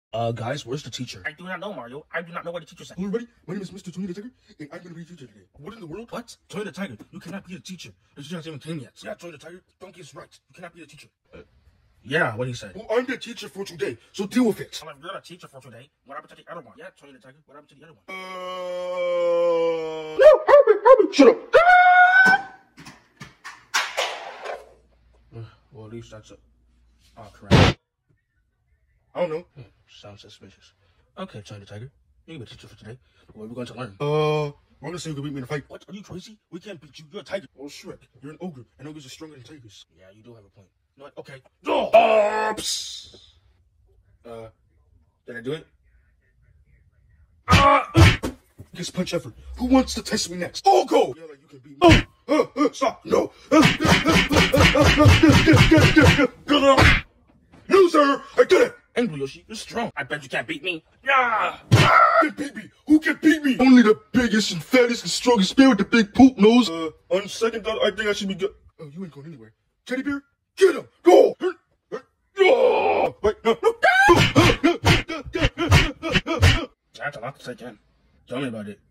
Guys, where's the teacher? I do not know, Mario. I do not know what the teacher said. Hello, everybody. My name is Mr. Tony the Tiger, and I'm going to be your teacher today. What in the world? What? Tony the Tiger, you cannot be a teacher. The teacher hasn't even came yet. Yeah, Tony the Tiger, Donkey's right. You cannot be a teacher. Yeah, what he said. Well, I'm the teacher for today, so deal with it. Well, if you're the teacher for today, what happened to the other one? Yeah, Tony the Tiger, what happened to the other one? No, help me, shut up. Well, at least that's correct. I don't know. Sounds suspicious. Okay, Tony the Tiger, you can be a teacher for today. What are we going to learn? We're going to say you can beat me in a fight. What? Are you crazy? We can't beat you. You're a tiger. Oh, Shrek, you're an ogre, and ogres are stronger than tigers. Yeah, you do have a point. You know what? Okay. Did I do it? Biggest punch ever. Who wants to test me next? Oh, go! Yeah, like you can beat me. Stop! No! Loser! I did it! Angry Yoshi, you're strong. I bet you can't beat me. Yeah! Who can beat me? Who can beat me? Only the biggest and fattest and strongest bear with the big poop nose. On second thought, I think I should be good. Oh, you ain't going anywhere. Teddy bear, get him! Go! Wait, no. That's a lot to take in. Tell me about it.